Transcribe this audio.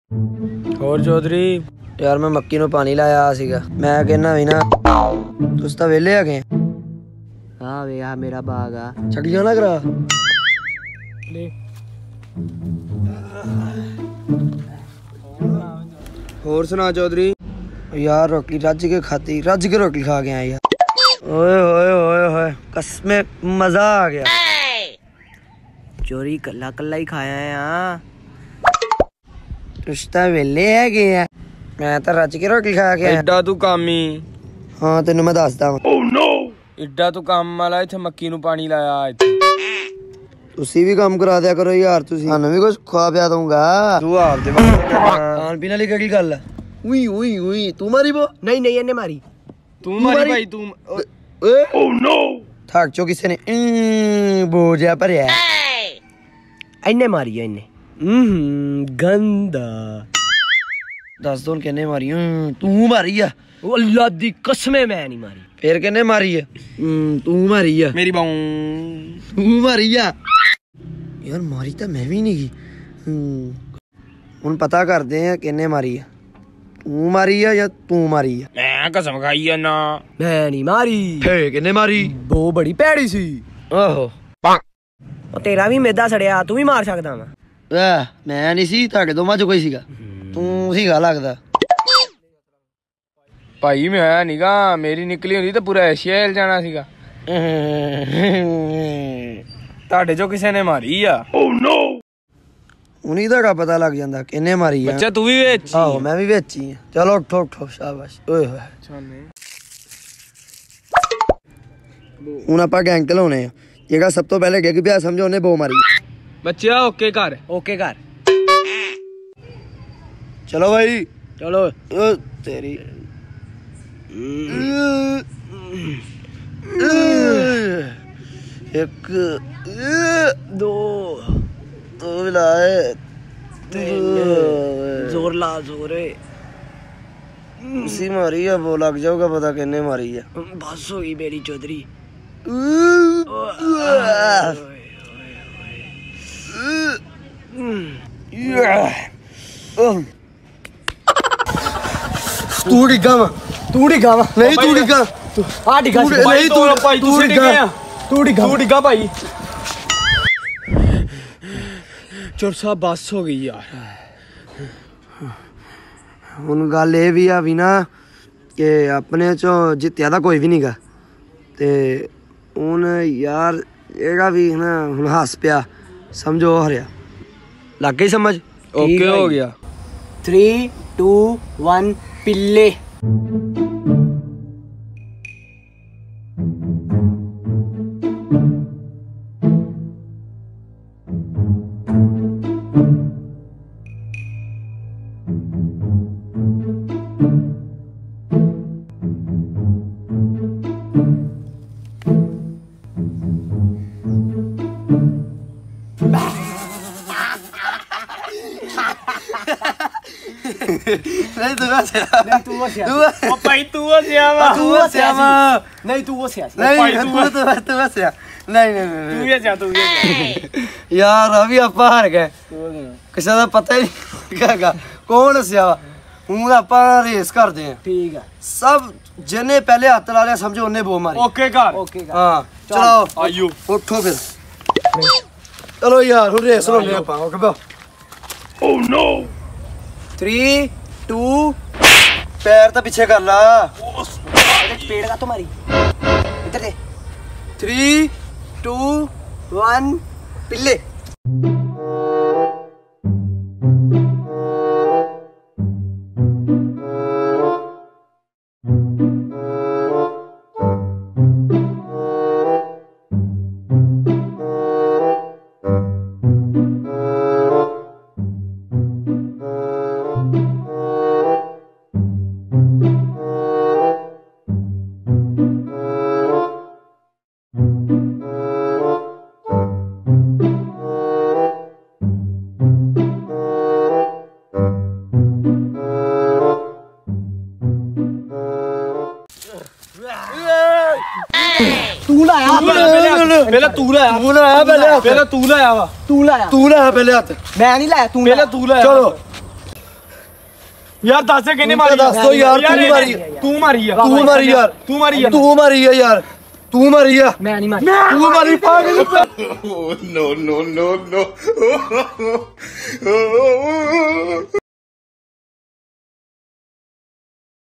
ਹੋਰ ਚੌਧਰੀ यार मैं मक्की ਨੂੰ ਪਾਣੀ ਲਾਇਆ ਸੀਗਾ। ਮੈਂ ਕਹਿੰਦਾ ਵੀ ਨਾ ਤੁਸੀਂ ਤਾਂ ਵਿਹਲੇ ਆ ਗਏ। ਹਾਂ ਵੇ ਆ ਮੇਰਾ ਬਾਗ ਆ ਛੱਡ ਜਾਣਾ ਕਰਾ ਲੈ। ਹੋਰ ਸੁਣਾ ਚੌਧਰੀ। यार रोटी रज के खाती, रज के रोटी खा के आया यार। ओए ओए ओए ओए कसमे मजा आ गया। चोरी कल्ला कल्ला ही खाया है। हाँ रिश्ता वेले है गया। मैं तो रज के रोटी खा के ਐਡਾ ਤੂੰ ਕਾਮੀ। हाँ तेन मैं दसदा ਐਡਾ ਤੂੰ ਕੰਮ ਵਾਲਾ ਇੱਥੇ ਮੱਕੀ ਨੂੰ ਪਾਣੀ ਲਾਇਆ ਇੱਥੇ। तुसी भी काम करा दिया करो यार। तुसी सानू भी कुछ खवा पिया दूंगा। तू आप दे खान पीने वाली केड़ी गल है। उई उई उई तू मारी वो नहीं नहीं इन्ने मारी ਤੂੰ ਮਾਰੀ ਭਾਈ ਤੂੰ। ओ नो थक चो किसी ने बोझा भरया इन्ने मारी है इन्ने गंदा दस दो किन्ने मारी। तू मारी है। अल्लाह दी कसम मैं नहीं मारी। फिर किन्ने मारी है। तू मारी है। ਮੇਰੀ ਬਾਉ तू मारी है यार। मारी तो मैं भी नहीं की। हुण पता करते हैं किन्ने मारी है। तू मारी है या तू मारी है। ਮੈਂ ਕਸਮ ਖਾਈ ਜਾਨਾ। मैं नहीं मारी। फे किन्ने मारी। वो बड़ी भैड़ी सी। आहो तेरा भी मेदा सड़िया तू भी मार सकदा वा। मैं नहीं सी ताके दोवां च कोई सीगा। तू सीगा लगदा। ਭਾਈ ਮੈਂ ਨੀਗਾ ਮੇਰੀ ਨਿਕਲੀ ਹੁੰਦੀ ਤਾਂ ਪੂਰਾ ਏਸ਼ੀਆ ਹਿਲ ਜਾਣਾ ਸੀਗਾ। ਤੁਹਾਡੇ ਚੋਂ ਕਿਸੇ ਨੇ ਮਾਰੀ ਆ। ਓ ਨੋ उन्हीं का पता लग जाता किन्ने मारी है। ਬੱਚਾ ਤੂੰ ਵੀ ਵਿੱਚ। आहो मैं भी विच ही हां। चलो उठो उठो शाबाश। ओए होए हुण आपां गैंग घलाउने आ। जेड़ा सब तो पहले गिग पिया समझो उन्हें बो मारी। ਬੱਚਾ ਓਕੇ ਕਰ। ओके कर चलो भाई चलो। तेरी एक दो दो लाए जोर ला जोर उसी मारी है। वो लग जाऊगा पता किन्ने मारी है। बस हो गई मेरी चौधरी। तू डिगा वा तू डिगा वा नहीं तू डिगा आ डिगा नहीं तू ਭਾਈ तू डिगा ਤੂੰ ਡਿੱਗਾ ਭਾਈ। ਚੋਰ ਸਾਹਿਬ ਬੱਸ ਹੋ ਗਈ ਯਾਰ। ਹੁਣ ਗੱਲ ਇਹ ਵੀ ਆ ਵੀ ਨਾ ਕਿ ਆਪਣੇ ਚੋਂ ਜਿੱਤਿਆ ਤਾਂ ਕੋਈ ਵੀ ਨਹੀਂਗਾ ਤੇ ਹੁਣ ਯਾਰ ਇਹਗਾ ਵੀ ਨਾ ਹੁਣ ਹੱਸ ਪਿਆ ਸਮਝੋ ਹਰਿਆ ਲੱਗ ਗਈ ਸਮਝ। ਓਕੇ ਹੋ ਗਿਆ। 3 2 1 ਪਿੱਲੇ। नहीं तू हंसिया नहीं तू हंसिया ਓ ਭਾਈ ਤੂੰ ਹੱਸਿਆ ਵਾ। तू हंसिया नहीं तू हंसिया नहीं तू हंसिਆ नहीं नहीं ਤੂੰ ਹੱਸਿਆ ਤੂੰ ਹੱਸਿਆ। यार अभी आप हार गए किसी का पता ही नहीं लगा कौन हंसिया वा। हूं ਆਪਾਂ रेस करते हैं। ठीक है सब जिन्हें पहले हाथ ला लिया समझो उन्हें बो मारी। ਓਕੇ ਕਰ। ओके हां चलो आइयो उठो फिर चलो यार हुन रेस लो ले ਆਪਾਂ ओके बो। ओ नो 3 2 पैर तो पीछे कर ला। पेड़ का तुम्हारी इधर दे। 3 2 1 पिल्ले। तू लाया पहले तू लाया पहले तू लाया वा तू लाया पहले हाथ। मैं नहीं लाया तू पहले तू लाया। चलो यार दस किन्ने मारी दस तो यार तू मारी तू मारी यार तू मारी तू मारी है यार तू मारी है मैं नहीं मारी तू मारी पागल no, no, no, no.